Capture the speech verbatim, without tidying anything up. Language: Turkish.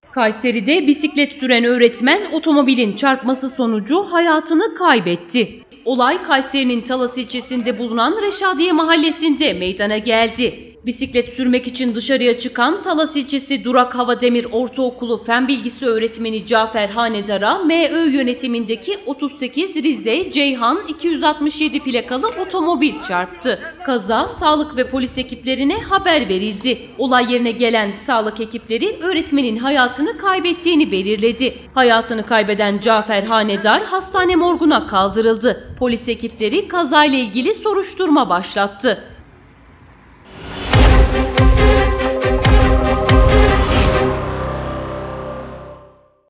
Kayseri'de bisiklet süren öğretmen otomobilin çarpması sonucu hayatını kaybetti. Olay Kayseri'nin Talas ilçesinde bulunan Reşadiye mahallesinde meydana geldi. Bisiklet sürmek için dışarıya çıkan Talas ilçesi Durak Havademir Ortaokulu Fen Bilgisi öğretmeni Cafer Hanedar'a M Ö yönetimindeki otuz sekiz Rize Ceyhan iki yüz altmış yedi plakalı otomobil çarptı. Kaza sağlık ve polis ekiplerine haber verildi. Olay yerine gelen sağlık ekipleri öğretmenin hayatını kaybettiğini belirledi. Hayatını kaybeden Cafer Hanedar hastane morguna kaldırıldı. Polis ekipleri kazayla ilgili soruşturma başlattı.